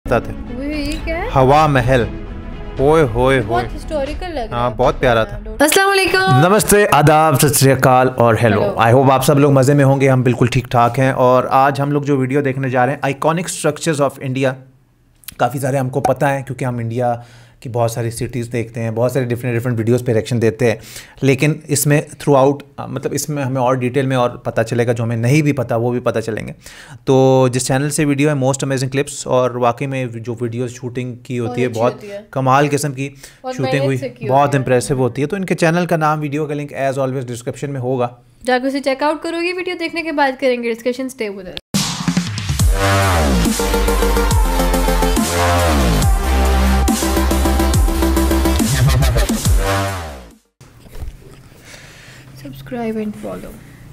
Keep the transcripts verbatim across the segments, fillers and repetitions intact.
थे। क्या है? हवा महल, ओए होए होए, बहुत हिस्टोरिकल लग रहा है। हाँ बहुत प्यारा था। अस्सलाम वालेकुम, नमस्ते, आदाब, सत श्री अकाल और हेलो। आई होप आप सब लोग मज़े में होंगे। हम बिल्कुल ठीक ठाक हैं। और आज हम लोग जो वीडियो देखने जा रहे हैं, आइकॉनिक स्ट्रक्चर्स ऑफ इंडिया। काफ़ी सारे हमको पता है क्योंकि हम इंडिया की बहुत सारी सिटीज़ देखते हैं, बहुत सारे डिफरेंट डिफरेंट वीडियोस पे रिएक्शन देते हैं। लेकिन इसमें थ्रू आउट मतलब इसमें हमें और डिटेल में और पता चलेगा, जो हमें नहीं भी पता वो भी पता चलेंगे। तो जिस चैनल से वीडियो है मोस्ट अमेजिंग क्लिप्स, और वाकई में जो वीडियो शूटिंग की होती है बहुत कमाल किस्म की शूटिंग हुई, बहुत इंप्रेसिव होती है। तो इनके चैनल का नाम, वीडियो का लिंक एज ऑलवेज डिस्क्रिप्शन में होगा, जाकर उसे चेकआउट करोगे। वीडियो देखने के बाद करेंगे discussion. Stay with us. Subscribe and follow.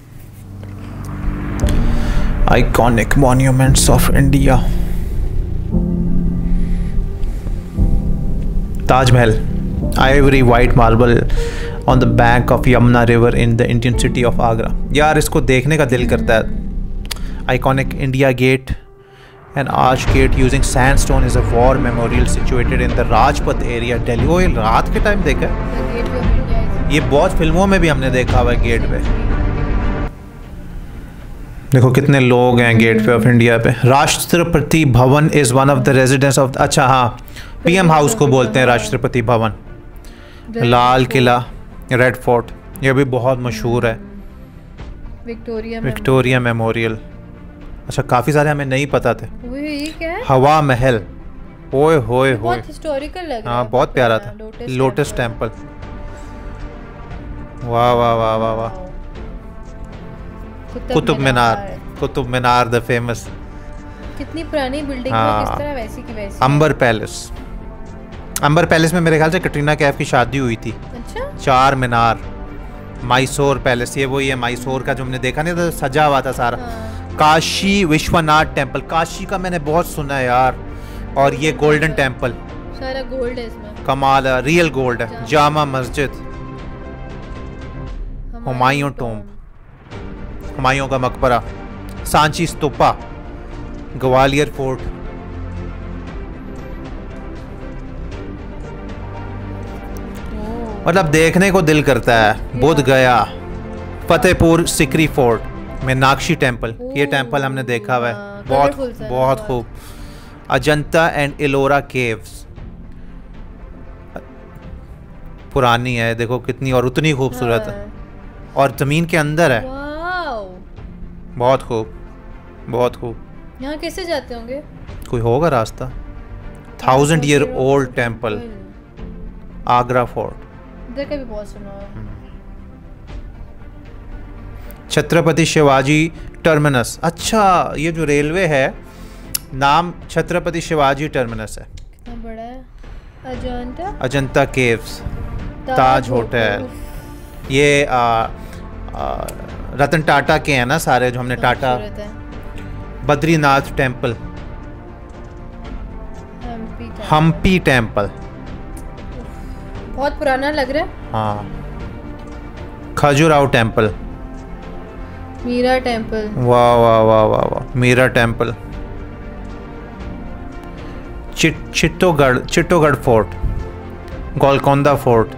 Iconic monuments of India. Taj Mahal, ivory white marble on the bank of Yamuna River in the Indian city of Agra. यार इसको देखने का दिल करता है। Iconic India Gate, an arch gate using sandstone, is a war memorial situated in the Rajpath area, Delhi. वो ये रात के टाइम देखा है, ये बहुत फिल्मों में भी हमने देखा हुआ है। गेट पे देखो कितने लोग हैं गेट पे ऑफ इंडिया पे। Rashtrapati Bhavan is one of the residence of, अच्छा हाँ, पीएम हाउस को बोलते हैं राष्ट्रपति भवन। लाल किला, रेड फोर्ट, ये भी बहुत मशहूर है। Victoria Victoria memorial. अच्छा काफी सारे हमें नहीं पता थे। ये क्या है? हवा महल, ओए होए होए, बहुत हिस्टोरिकल लग रहा है। हाँ बहुत प्यारा था। लोटस टेम्पल, वाह वाह वाह वाह वाह। Qutub Minar, Qutub Minar the famous. कितनी पुरानी बिल्डिंग हाँ। है, किस तरह वैसी की वैसी। अंबर पैलेस, अंबर पैलेस में मेरे ख्याल से कटरीना कैफ की शादी हुई थी। अच्छा? चार मीनार, मैसूर पैलेस, ये वही है मैसूर का जो हमने देखा नहीं था, सजा हुआ था सारा। हाँ। काशी विश्वनाथ टेम्पल, काशी का मैंने बहुत सुना है यार। और ये गोल्डन टेम्पल, सारा गोल्ड है इसमें, कमाल है, रियल गोल्ड है। जामा मस्जिद, हुमायूं टॉम्ब, हुमायूं का मकबरा, सांची स्तूपा, ग्वालियर फोर्ट। मतलब देखने को दिल करता है। बुद्ध गया, फतेहपुर सिकरी फोर्ट, मीनाक्षी टेम्पल, ये टेम्पल हमने देखा हुआ है, बहुत बहुत खूब। अजंता एंड इलोरा केव्स, पुरानी है, देखो कितनी, और उतनी खूबसूरत है, और जमीन के अंदर है। बहुत खूब, बहुत खूब। यहाँ कैसे जाते होंगे? कोई होगा रास्ता। Thousand year old temple, Agra fort, इधर का भी बहुत सुना है। छत्रपति शिवाजी टर्मिनस, अच्छा ये जो रेलवे है नाम छत्रपति शिवाजी टर्मिनस है। कितना बड़ा है? अजंता, अजंता केव्स, ताज होटल, ये आ, आ, रतन टाटा के हैं ना सारे, जो हमने टाटा। बद्रीनाथ टेम्पल, हम्पी टेम्पल, बहुत पुराना लग रहा है। हाँ। खजुराहो टेम्पल, मीरा टेम्पल, वाह वाह वाह वाह वाह, मीरा टेम्पल। चिट Chittorgarh, Chittorgarh fort, Golconda fort,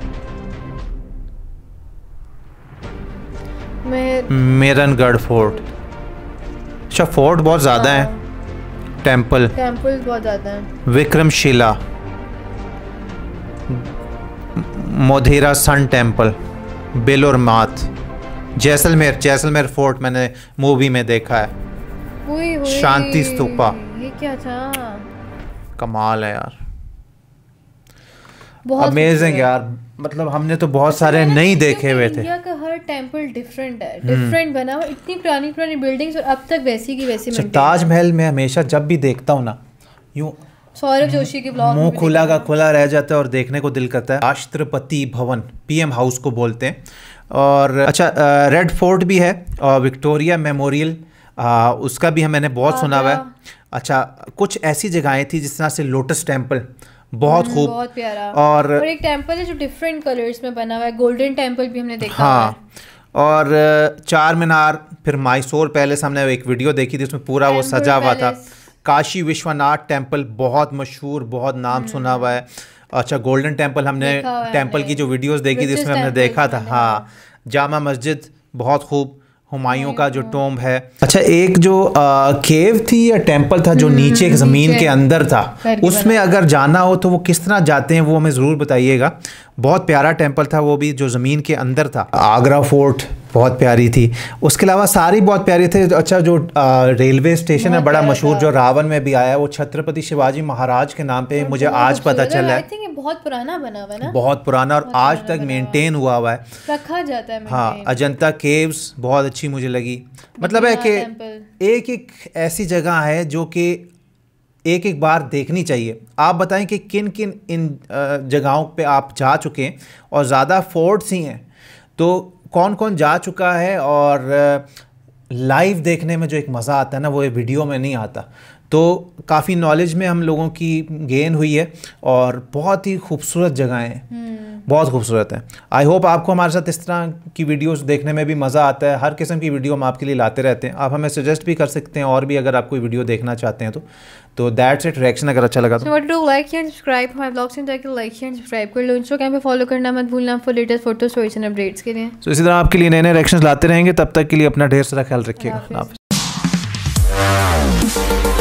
Mehrangarh fort. अच्छा फोर्ट बहुत ज़्यादा है। टेम्पल, टेम्पल बहुत ज़्यादा है। Vikramshila, Modhera sun temple, Belur Math, Jaisalmer, Jaisalmer fort मैंने मूवी में देखा है। हुई, हुई। शांति स्तूपा, ये क्या था? कमाल है यार, अमेजिंग यार। मतलब हमने तो बहुत सारे नहीं देखे हुए थे। इंडिया का हर टेंपल डिफरेंट है, डिफरेंट बना हुआ। इतनी पुरानी पुरानी बिल्डिंग्स और अब तक वैसी की वैसी मेंटेन। ताजमहल में हमेशा जब भी देखता हूँ ना, यूं सौरभ जोशी के ब्लॉग मुंह खुला का खुला रह जाता है और देखने को दिल करता है। राष्ट्रपति भवन, पीएम हाउस को बोलते हैं। और अच्छा रेड फोर्ट भी है, और विक्टोरिया मेमोरियल, उसका भी मैंने बहुत सुना हुआ है। अच्छा कुछ ऐसी जगहें थी जिस तरह से लोटस टेम्पल, बहुत खूब, बहुत प्यारा। और, और एक टेम्पल है जो डिफरेंट कलर्स में बना हुआ है, गोल्डन टेम्पल भी हमने देखा। हाँ, और चार मीनार, फिर मैसूर पैलेस हमने एक वीडियो देखी थी उसमें पूरा वो सजा हुआ था। काशी विश्वनाथ टेम्पल बहुत मशहूर, बहुत नाम सुना हुआ है। अच्छा, गोल्डन टेम्पल हमने टेम्पल की जो वीडियोस देखी थी उसमें हमने देखा था। हाँ, जामा मस्जिद बहुत खूब, हुमायूं का जो टोम्ब है। अच्छा, एक जो आ, केव थी या टेम्पल था जो नीचे ज़मीन के अंदर था, उसमें अगर जाना हो तो वो किस तरह जाते हैं वो हमें ज़रूर बताइएगा। बहुत प्यारा टेम्पल था वो भी, जो ज़मीन के अंदर था। आगरा फोर्ट बहुत प्यारी थी, उसके अलावा सारी बहुत प्यारी थे। अच्छा, जो आ, रेलवे स्टेशन है बड़ा मशहूर जो रावण में भी आया है, वो छत्रपति शिवाजी महाराज के नाम पे मुझे आज पता चला है। बहुत पुराना बना हुआ है ना, बहुत पुराना, और आज तक मेंटेन हुआ हुआ है, रखा जाता है। हाँ, अजंता केव्स बहुत अच्छी मुझे लगी। मतलब है कि एक एक ऐसी जगह है जो कि एक एक बार देखनी चाहिए। आप बताएं कि किन किन इन जगहों पे आप जा चुके हैं, और ज़्यादा फोर्ट्स ही हैं तो कौन कौन जा चुका है, और लाइव देखने में जो एक मज़ा आता है ना वो ये वीडियो में नहीं आता। तो काफ़ी नॉलेज में हम लोगों की गेन हुई है, और बहुत ही खूबसूरत जगहें हैं, बहुत खूबसूरत है। आई होप आपको हमारे साथ इस तरह की वीडियोस देखने में भी मज़ा आता है। हर किस्म की वीडियो हम आपके लिए लाते रहते हैं, आप हमें सजेस्ट भी कर सकते हैं, और भी अगर आप कोई वीडियो देखना चाहते हैं तो तो दैट्स इट। रिएक्शन अगर अच्छा लगा तो what do like and subscribe हमारे ब्लॉग्स में जाके लाइक एंड सब्सक्राइब कर लो। इंस्टाग्राम पे फॉलो करना मत भूलना for latest photo stories and updates के लिए। तो इसी तरह आपके लिए नए नए रिएक्शंस लाते रहेंगे। तब तक के लिए अपना ढेर सारा ख्याल रखिएगा।